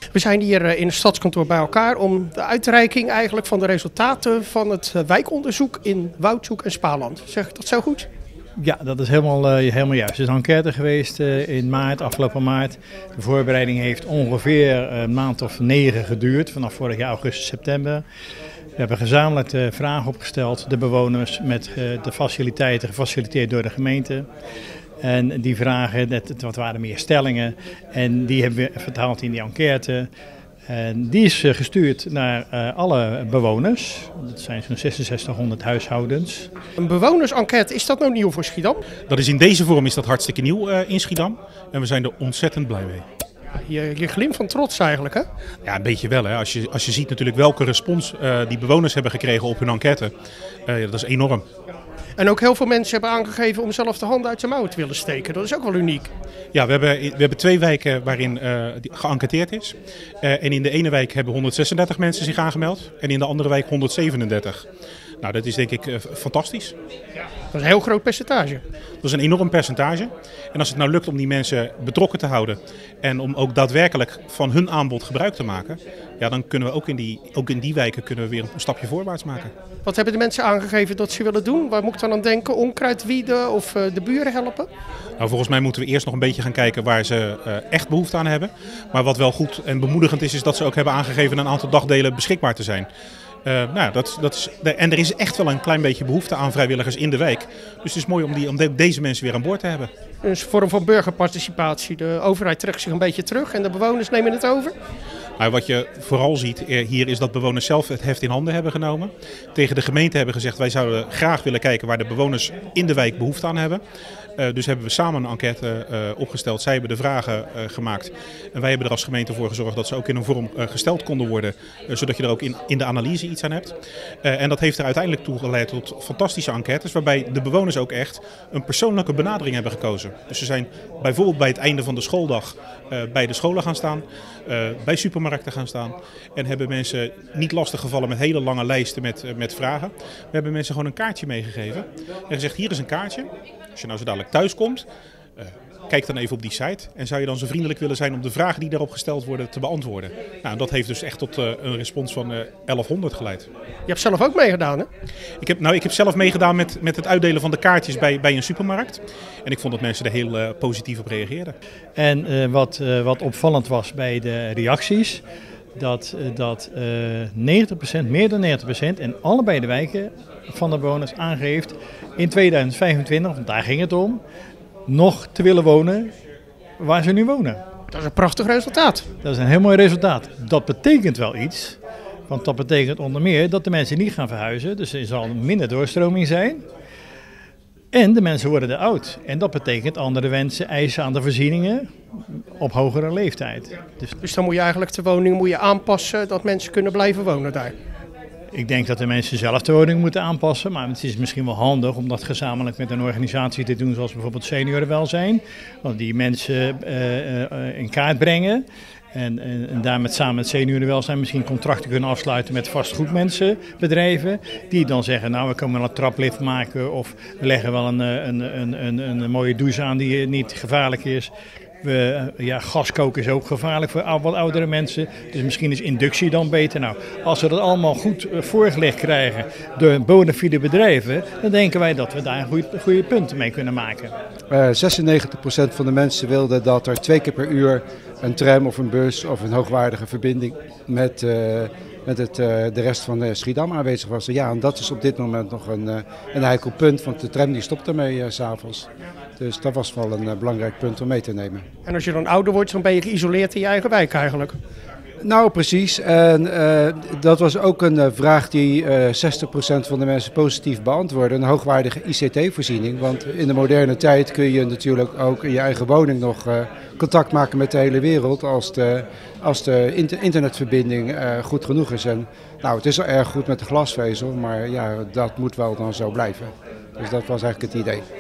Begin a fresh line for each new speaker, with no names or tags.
We zijn hier in het stadskantoor bij elkaar om de uitreiking eigenlijk van de resultaten van het wijkonderzoek in Woudzoek en Spaarland. Zeg ik dat zo goed?
Ja, dat is helemaal juist. Er is een enquête geweest in afgelopen maart. De voorbereiding heeft ongeveer een maand of 9 geduurd, vanaf vorig jaar augustus, september. We hebben gezamenlijk de vraag opgesteld, de bewoners met de faciliteiten gefaciliteerd door de gemeente. En die vragen, wat waren meer stellingen, en die hebben we vertaald in die enquête. En die is gestuurd naar alle bewoners. Dat zijn zo'n 6600 huishoudens.
Een bewonersenquête, is dat nou nieuw voor Schiedam?
Dat is in deze vorm is dat hartstikke nieuw in Schiedam. En we zijn er ontzettend blij mee.
Je glimt van trots eigenlijk, hè?
Ja, een beetje wel. Hè. Als je ziet natuurlijk welke respons die bewoners hebben gekregen op hun enquête. Dat is enorm.
En ook heel veel mensen hebben aangegeven om zelf de handen uit zijn mouwen te willen steken. Dat is ook wel uniek.
Ja, we hebben 2 wijken waarin geënquêteerd is. En in de ene wijk hebben 136 mensen zich aangemeld. En in de andere wijk 137. Nou, dat is denk ik fantastisch.
Dat is een heel groot percentage.
Dat is een enorm percentage. En als het nou lukt om die mensen betrokken te houden en om ook daadwerkelijk van hun aanbod gebruik te maken, ja, dan kunnen we ook in die wijken kunnen we weer een stapje voorwaarts maken.
Wat hebben de mensen aangegeven dat ze willen doen? Waar moet ik dan aan denken? Onkruid wieden of de buren helpen?
Nou, volgens mij moeten we eerst nog een beetje gaan kijken waar ze echt behoefte aan hebben. Maar wat wel goed en bemoedigend is dat ze ook hebben aangegeven een aantal dagdelen beschikbaar te zijn. En er is echt wel een klein beetje behoefte aan vrijwilligers in de wijk. Dus het is mooi om deze mensen weer aan boord te hebben.
Een vorm van burgerparticipatie. De overheid trekt zich een beetje terug en de bewoners nemen het over.
Maar wat je vooral ziet hier is dat bewoners zelf het heft in handen hebben genomen. Tegen de gemeente hebben gezegd wij zouden graag willen kijken waar de bewoners in de wijk behoefte aan hebben. Dus hebben we samen een enquête opgesteld. Zij hebben de vragen gemaakt. En wij hebben er als gemeente voor gezorgd dat ze ook in een vorm gesteld konden worden. Zodat je er ook in de analyse iets aan hebt. En dat heeft er uiteindelijk toe geleid tot fantastische enquêtes. Waarbij de bewoners ook echt een persoonlijke benadering hebben gekozen. Dus ze zijn bijvoorbeeld bij het einde van de schooldag bij de scholen gaan staan. Bij supermarkten gaan staan. En hebben mensen niet lastig gevallen met hele lange lijsten met vragen. We hebben mensen gewoon een kaartje meegegeven. En gezegd hier is een kaartje. Als je nou zo dadelijk thuis komt, kijk dan even op die site. En zou je dan zo vriendelijk willen zijn om de vragen die daarop gesteld worden te beantwoorden? Nou, dat heeft dus echt tot een respons van 1100 geleid.
Je hebt zelf ook meegedaan, hè?
Ik heb zelf meegedaan met het uitdelen van de kaartjes bij een supermarkt. En ik vond dat mensen er heel positief op reageerden.
En wat opvallend was bij de reacties, dat 90%, meer dan 90% in allebei de wijken van de bewoners aangeeft in 2025, want daar ging het om, nog te willen wonen waar ze nu wonen.
Dat is een prachtig resultaat.
Dat is een heel mooi resultaat. Dat betekent wel iets, want dat betekent onder meer dat de mensen niet gaan verhuizen, dus er zal minder doorstroming zijn. En de mensen worden er oud. En dat betekent andere wensen, eisen aan de voorzieningen op hogere leeftijd.
Dus dan moet je eigenlijk de woning aanpassen dat mensen kunnen blijven wonen daar.
Ik denk dat de mensen zelf de woning moeten aanpassen, maar het is misschien wel handig om dat gezamenlijk met een organisatie te doen, zoals bijvoorbeeld seniorenwelzijn. Want die mensen in kaart brengen en daar samen met seniorenwelzijn misschien contracten kunnen afsluiten met vastgoedmensen, bedrijven, die dan zeggen, nou we kunnen wel een traplift maken of we leggen wel een mooie douche aan die niet gevaarlijk is. Gaskoken is ook gevaarlijk voor wat oudere mensen. Dus misschien is inductie dan beter. Nou, als we dat allemaal goed voorgelegd krijgen door bonafide bedrijven, dan denken wij dat we daar goede punten mee kunnen maken.
96% van de mensen wilden dat er 2 keer per uur een tram of een bus of een hoogwaardige verbinding met de rest van Schiedam aanwezig was. Ja, en dat is op dit moment nog een heikel punt, want de tram die stopt ermee 's avonds. Dus dat was wel een belangrijk punt om mee te nemen.
En als je dan ouder wordt, dan ben je geïsoleerd in je eigen wijk eigenlijk?
Nou, precies. En dat was ook een vraag die 60% van de mensen positief beantwoordde. Een hoogwaardige ICT-voorziening. Want in de moderne tijd kun je natuurlijk ook in je eigen woning nog contact maken met de hele wereld als de internetverbinding goed genoeg is. En, nou, het is al erg goed met de glasvezel, maar ja, dat moet wel dan zo blijven. Dus dat was eigenlijk het idee.